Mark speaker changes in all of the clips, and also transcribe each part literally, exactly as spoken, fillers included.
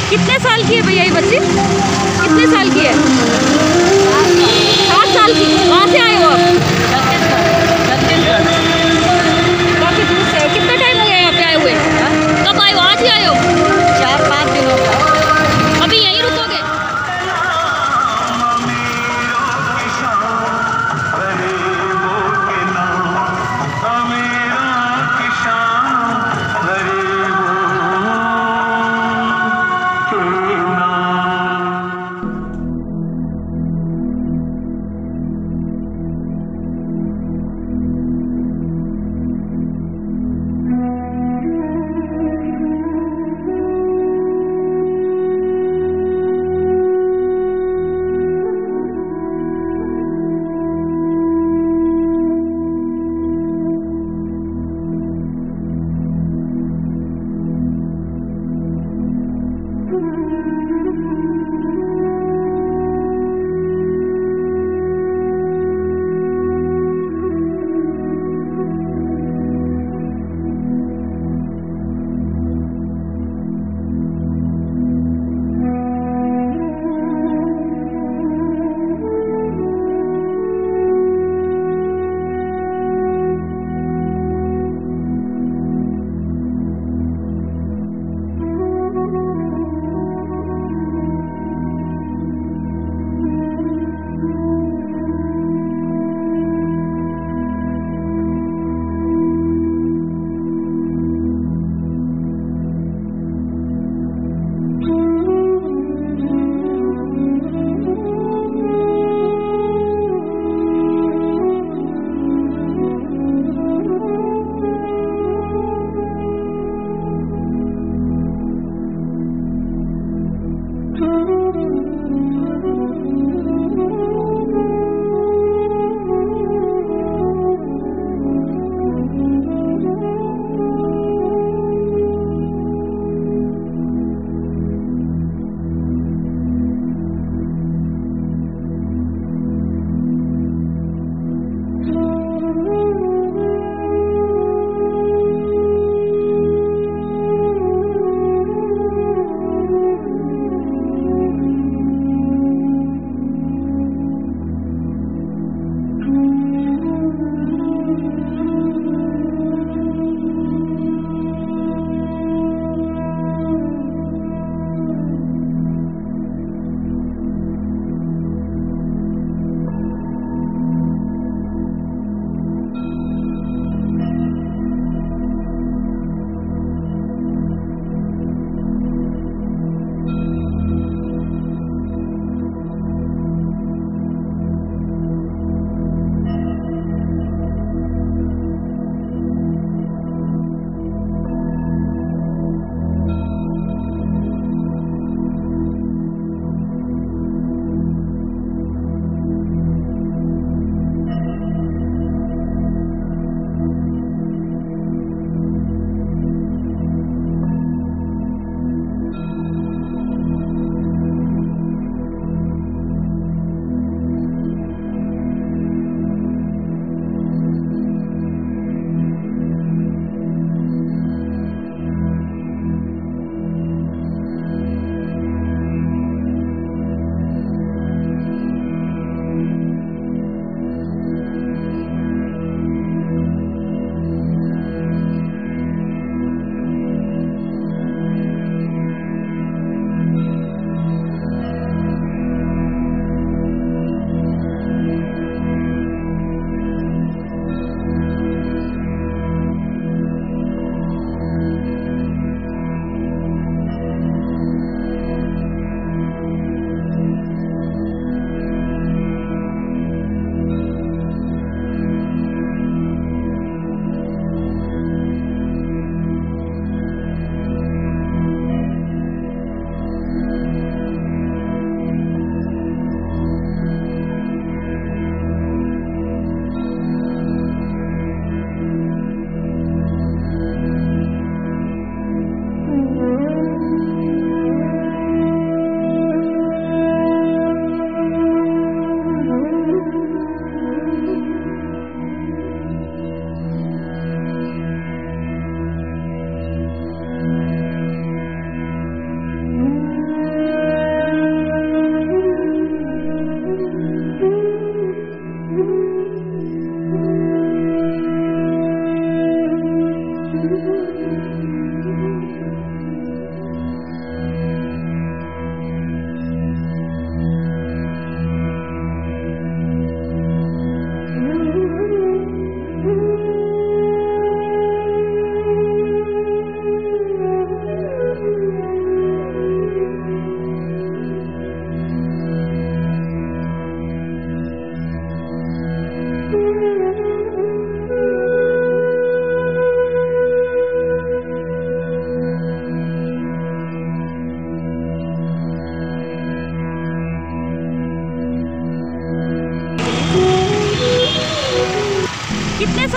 Speaker 1: कितने साल की है भैया ये बच्ची? कितने साल की है? सात साल की। कहाँ से आए हो आप? काफी दूर से। कितना टाइम हो गया यहाँ पे आए हुए? कब आए हो? आज ही आए हो?
Speaker 2: चार पाँच दिन हो गया।
Speaker 1: अभी यहीं रुकोगे?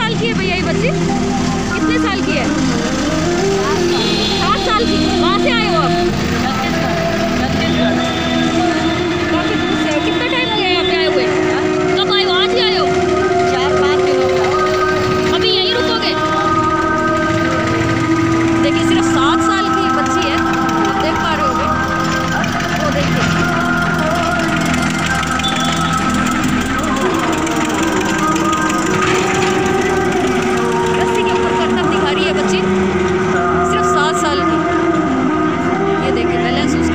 Speaker 1: साल की है भैया ये बच्ची? कितने साल की है? सात साल की। कहाँ से आए हो आप? काफी दूर से। कितना टाइम हो गया यहाँ पे आए हुए? कब आए हो? आज ही आए हो?
Speaker 2: चार पाँच दिन हो गया।
Speaker 1: अभी यहीं रुकोगे? देखिए सिर्फ सात साल की बच्ची है, आप देख पा रहे होगे। वो देखिए रस्सी के ऊपर करतब दिखा रही है बच्ची, सिर्फ सात साल की। ये देखिए बैलेंस उसका।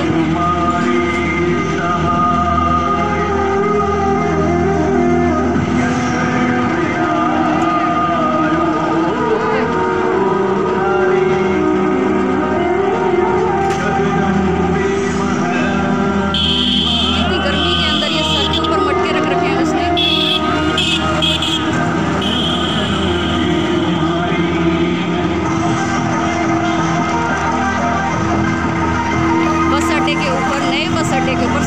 Speaker 1: इतनी गर्मी के अंदर ये सर के ऊपर मटके रख रखे हैं उसने। बस अड्डे के ऊपर, नए बस अड्डे के ऊपर